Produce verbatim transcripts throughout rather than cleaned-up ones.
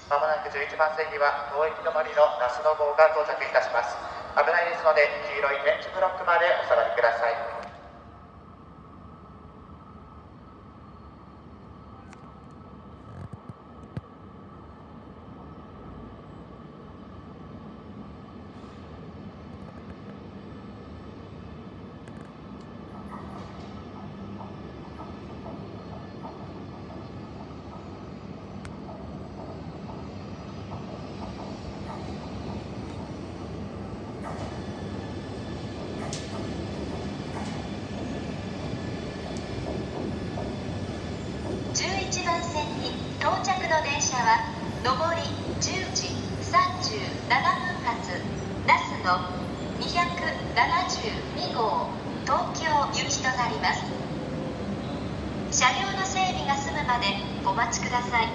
まもなくじゅういちばん線には当駅止まりの那須野号が到着いたします。危ないですので黄色い点字ブロックまでお下がりください。 じゅういちばん線に到着の電車は上りじゅうじさんじゅうななふん発那須のにひゃくななじゅうにごう東京行きとなります。車両の整備が済むまでお待ちください。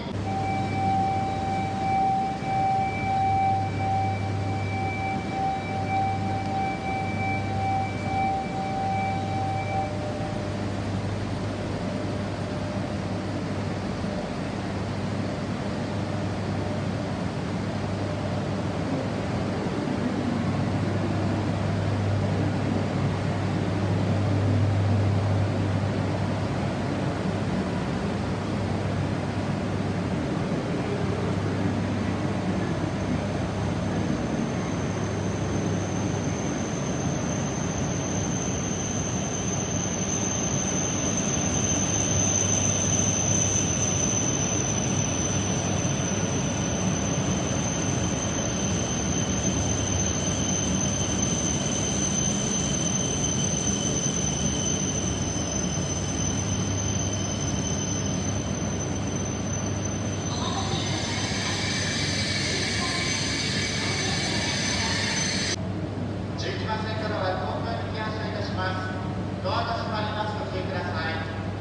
じゅういちばん線からは東京行き発車いたします。ドアが閉まります。ご注意ください。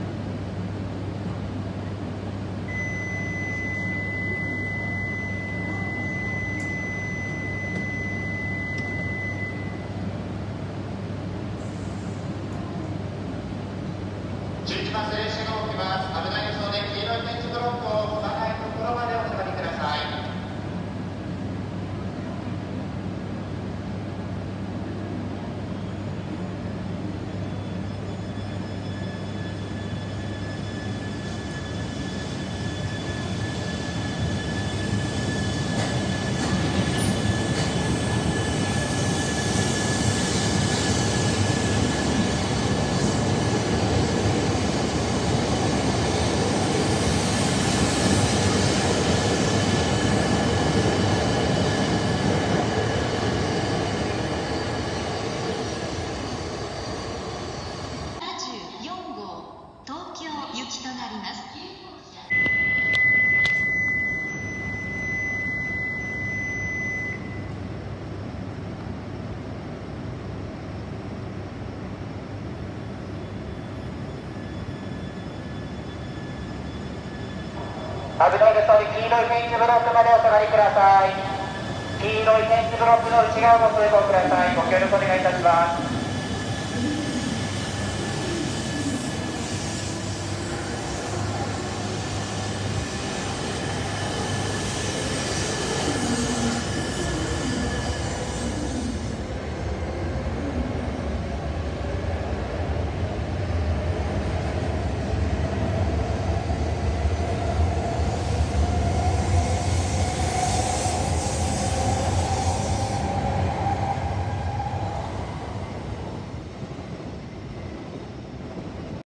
じゅういちばん線列車が動きます。危ないですので黄色い点字ブロックを踏まないところまでお下がりください。 ななじゅうよんごう東京行きとなります。 危ないですので黄色い点字ブロックまでお下がりください。黄色い点字ブロックの内側も通行ください。ご協力お願いいたします。